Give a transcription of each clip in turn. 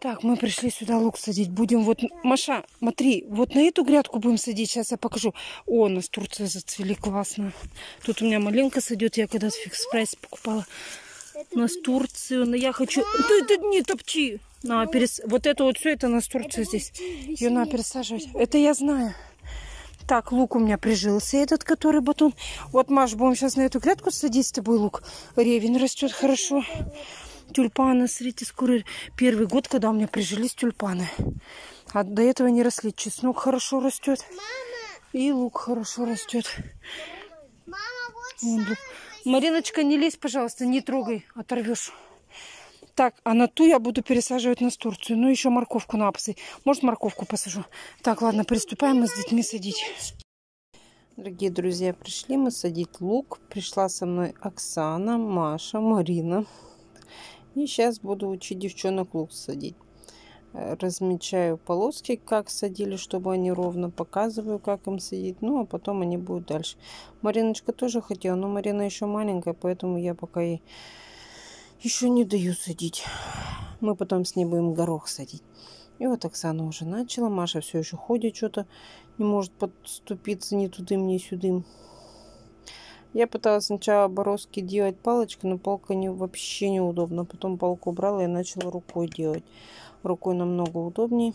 Так, мы пришли сюда лук садить. Будем вот... Маша, смотри, вот на эту грядку будем садить. Сейчас я покажу. О, настурции зацвели классно. Тут у меня малинка сойдет. Я когда-то в фикс-прайсе покупала. Настурцию. Но я хочу... Ты не топчи! Вот это вот все, это настурция здесь. Ее надо пересаживать. Это я знаю. Так, лук у меня прижился. Этот, который батон. Вот, Маш, будем сейчас на эту грядку садить с тобой лук. Ревень растет хорошо. Тюльпаны, смотрите, скоро первый год, когда у меня прижились тюльпаны. А до этого не росли. Чеснок хорошо растет. И лук хорошо растет. Мариночка, не лезь, пожалуйста, не трогай, оторвешь. Так, а на ту я буду пересаживать настурцию. Ну, еще морковку надо посадить. Может, морковку посажу. Так, ладно, приступаем мы с детьми садить. Дорогие друзья, пришли мы садить лук. Пришла со мной Оксана, Маша, Марина. И сейчас буду учить девчонок лук садить. Размечаю полоски, как садили, чтобы они ровно. Показываю, как им садить. Ну, а потом они будут дальше. Мариночка тоже хотела, но Марина еще маленькая, поэтому я пока ей еще не даю садить. Мы потом с ней будем горох садить. И вот Оксана уже начала. Маша все еще ходит, что-то не может подступиться ни тудым, ни сюдым. Я пыталась сначала бороздки делать палочкой, но палка вообще неудобно. Потом палку убрала и начала рукой делать. Рукой намного удобней.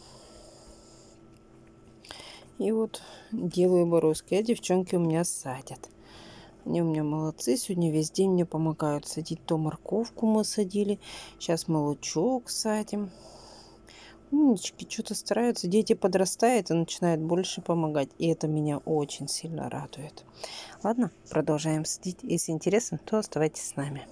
И вот делаю бороздки. А девчонки у меня садят. Они у меня молодцы. Сегодня весь день мне помогают садить. То морковку мы садили. Сейчас мы лучок садим. Умнички, что-то стараются. Дети подрастают и начинают больше помогать. И это меня очень сильно радует. Ладно, продолжаем садить. Если интересно, то оставайтесь с нами.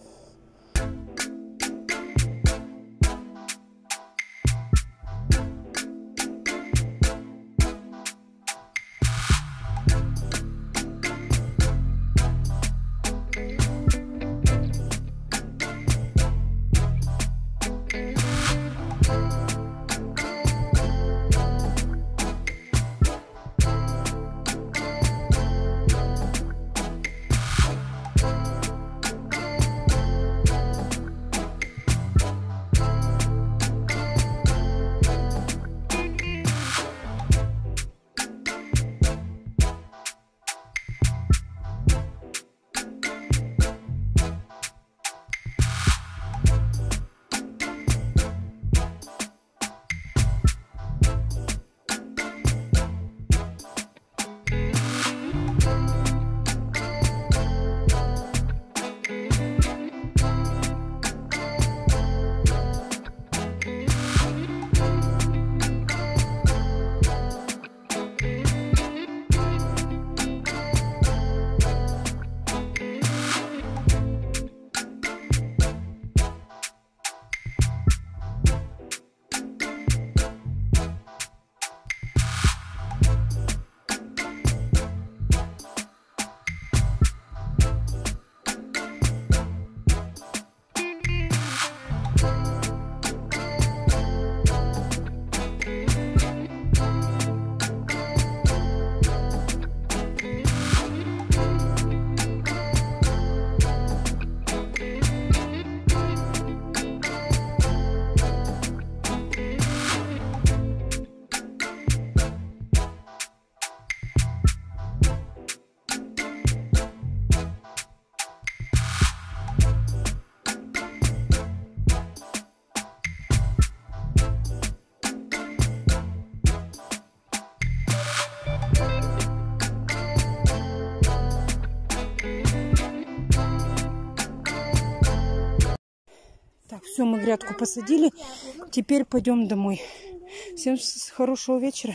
Так, все, мы грядку посадили. Теперь пойдем домой. Всем хорошего вечера.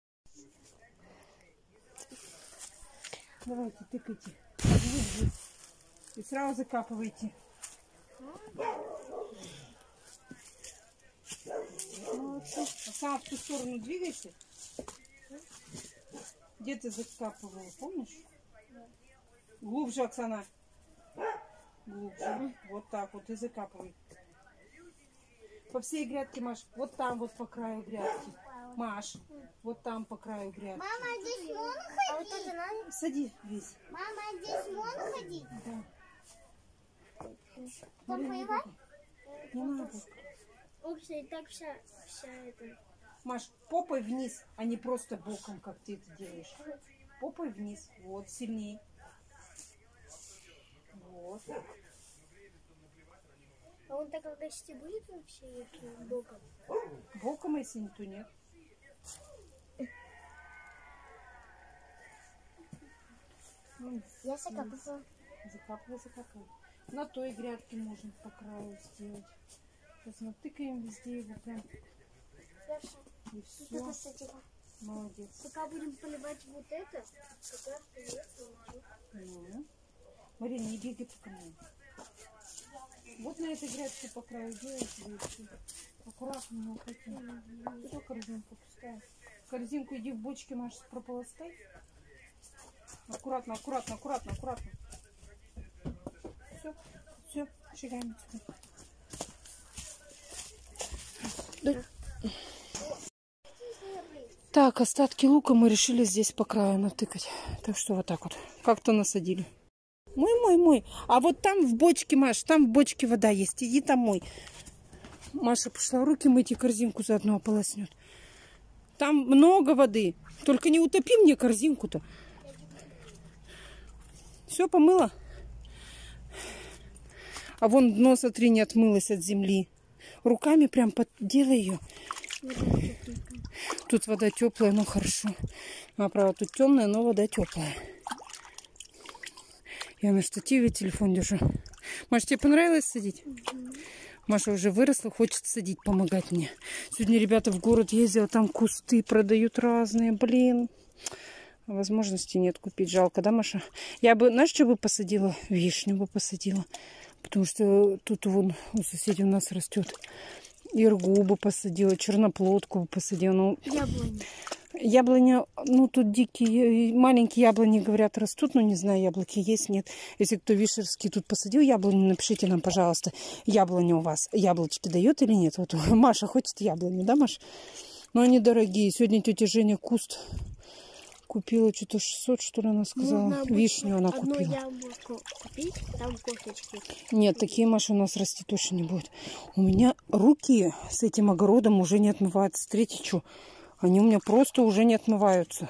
Давайте, тыкайте. И сразу закапывайте. Оксана, в ту сторону двигайся. Где ты закапывала, помнишь? Глубже, Оксана. Глубже. Вот так вот и закапывай. По всей грядке, Маш. Вот там вот по краю грядки. Маш, вот там по краю грядки. Мама, здесь можно ходить? Сади весь. Мама, здесь можно ходить? Да. Там поливать? Не надо. Ух ты, и так вся эта. Маш, попой вниз, а не просто боком, как ты это делаешь. Попой вниз. Вот, сильнее. Вот. А он так качестве будет вообще боком? Боком, если не, то нет. Я закапываю. Закапывай. На той грядке можно по краю сделать. Сейчас натыкаем везде его прям. Хорошо. И все. Молодец. Пока будем поливать вот это, как раз появится. Марина, не бегай по краю. Вот на этой грядке по краю делайте. Аккуратно, не уходи. Что корзинку пустая? Корзинку иди в бочке, Маша, прополостай. Аккуратно. Все, шагаем отсюда. Так, остатки лука мы решили здесь по краю натыкать. Так что вот так вот. Как-то насадили. Мой. А вот там в бочке, Маш, там в бочке вода есть. Иди там мой. Маша пошла руки мыть и корзинку заодно ополоснет. Там много воды. Только не утопи мне корзинку-то. Все помыла? А вон дно, смотри, не отмылось от земли. Руками прям делай ее. Тут вода теплая, но хорошо. А правда, тут темная, но вода теплая. Я на штативе телефон держу. Маша, тебе понравилось садить? Маша уже выросла, хочет садить, помогать мне. Сегодня ребята в город ездила, там кусты продают разные. Блин. Возможности нет купить. Жалко, да, Маша? Я бы, знаешь, что бы посадила? Вишню бы посадила. Потому что тут вон у соседей у нас растет. Иргу бы посадила, черноплодку бы посадила. Ну, яблоня, ну, тут дикие, маленькие яблони, говорят, растут. Но не знаю, яблоки есть, нет. Если кто вишерский тут посадил яблоню, напишите нам, пожалуйста, яблоня у вас яблочки дает или нет. Вот Маша хочет яблони, да, Маша? Но они дорогие. Сегодня тетя Женя куст купила, что-то 600, что ли, она сказала. Вишню она купила. Одно яблоко купить, там кофточки. Нет, такие, Маша, у нас расти точно не будет. У меня руки с этим огородом уже не отмываются. Смотрите, что? Они у меня просто уже не отмываются.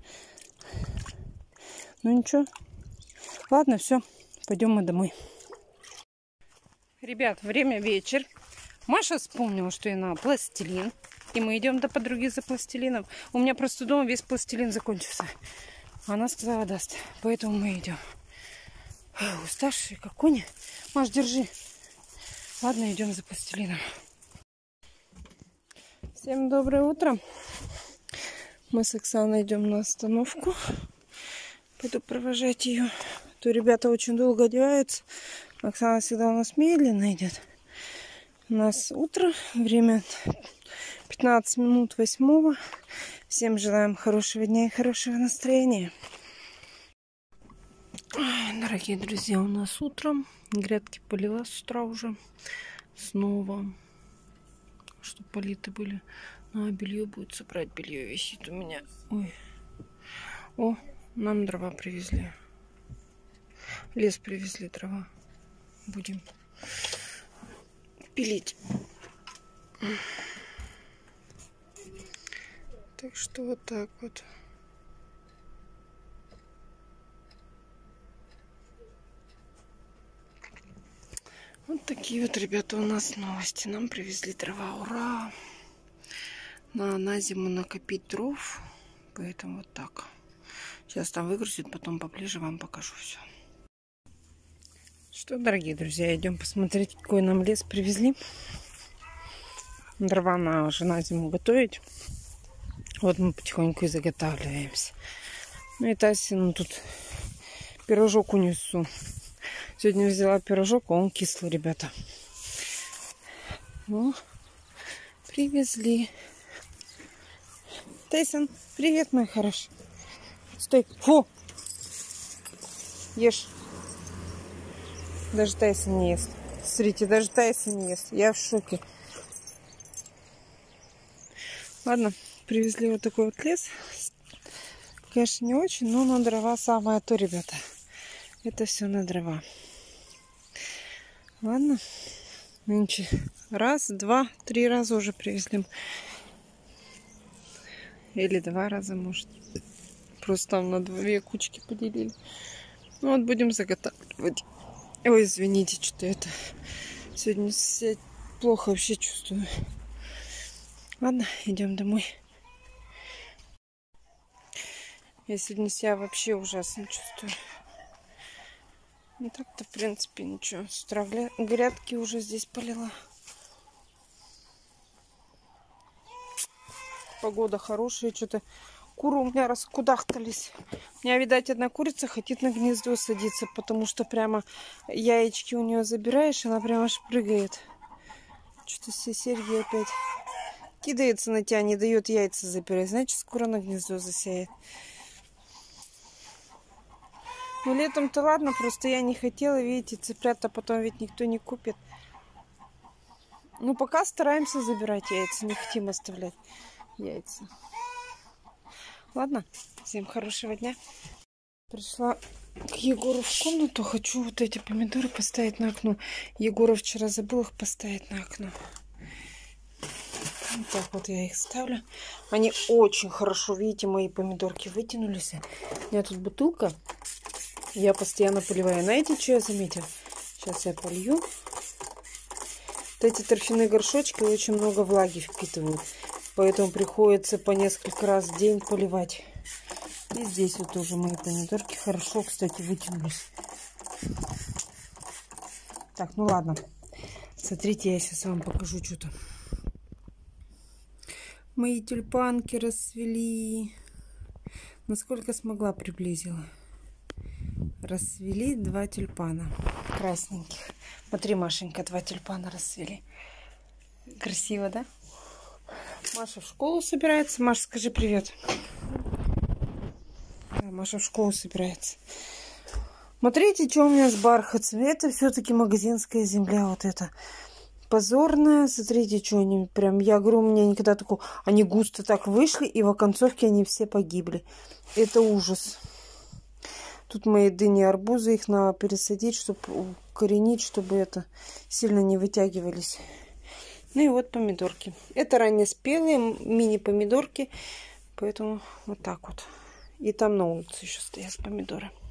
Ну ничего. Ладно, все. Пойдем мы домой. Ребят, время вечер. Маша вспомнила, что ей надо пластилин. И мы идем до подруги за пластилином. У меня просто дома весь пластилин закончился. Она сказала, даст. Поэтому мы идем. Уставшие, как кони. Маш, держи. Ладно, идем за пластилином. Всем доброе утро. Мы с Оксаной идем на остановку. Пойду провожать ее. То ребята очень долго одеваются. Оксана всегда у нас медленно идет. У нас утро. Время 15 минут 8. Всем желаем хорошего дня и хорошего настроения. Дорогие друзья, у нас утром. Грядки полила с утра уже. Снова. Чтобы политы были. Ну, а белье будет собрать. Белье висит у меня. Ой. О, нам дрова привезли. Лес привезли, дрова. Будем пилить. Так что вот так вот. Вот такие вот, ребята, у нас новости. Нам привезли дрова. Ура! На зиму накопить дров. Поэтому вот так. Сейчас там выгрузят, потом поближе вам покажу все. Что, дорогие друзья, идем посмотреть, какой нам лес привезли. Дрова на уже на зиму готовить. Вот мы потихоньку и заготавливаемся. Ну и Тасину тут пирожок унесу. Сегодня взяла пирожок, а он кислый, ребята. Ну, привезли. Тайсон, привет, мой хороший. Стой. Фу. Ешь. Даже Тайсон не ест. Смотрите, даже Тайсон не ест. Я в шоке. Ладно, привезли вот такой вот лес. Конечно, не очень, но на дрова самое то, ребята. Это все на дрова. Ладно. Нынче раз, два, 3 раза уже привезли. Или 2 раза, может. Просто там на 2 кучки поделили. Ну вот будем заготавливать. Ой, извините, что это сегодня себя плохо вообще чувствую. Ладно, идем домой. Я сегодня себя вообще ужасно чувствую. Ну так-то, в принципе, ничего. С утра грядки уже здесь полила. Погода хорошая, что-то куры у меня раскудахтались. У меня, видать, одна курица хотит на гнездо садиться, потому что прямо яички у нее забираешь, она прямо аж прыгает. Что-то все серьги опять кидается на тебя, не дает яйца забирать. Значит, скоро на гнездо засяет. Ну, летом-то ладно, просто я не хотела, видите, цыплят-то потом ведь никто не купит. Ну, пока стараемся забирать яйца, не хотим оставлять яйца. Ладно, всем хорошего дня. Пришла к Егору в комнату, хочу вот эти помидоры поставить на окно. Егора вчера забыл их поставить на окно. Вот так вот я их ставлю. Они очень хорошо, видите, мои помидорки вытянулись. У меня тут бутылка. Я постоянно поливаю. Знаете, что я заметила? Сейчас я полью. Вот эти торфяные горшочки очень много влаги впитывают. Поэтому приходится по несколько раз в день поливать. И здесь вот тоже мои помидорки хорошо, кстати, вытянулись. Так, ну ладно. Смотрите, я сейчас вам покажу что-то. Мои тюльпанки расцвели. Насколько смогла, приблизила. Расцвели 2 тюльпана красненьких. Смотри, Машенька, 2 тюльпана расцвели. Красиво, да? Маша в школу собирается. Маша, скажи привет. Да, Маша в школу собирается. Смотрите, что у меня с бархатцами. Это все-таки магазинская земля. Вот это позорная. Смотрите, что они прям... Я говорю, у меня никогда такого... Они густо так вышли, и в оконцовке они все погибли. Это ужас. Тут мои дыни, арбузы, их надо пересадить, чтобы укоренить, чтобы это сильно не вытягивались. Ну и вот помидорки. Это раннеспелые мини-помидорки, поэтому вот так вот. И там на улице еще стоят помидоры.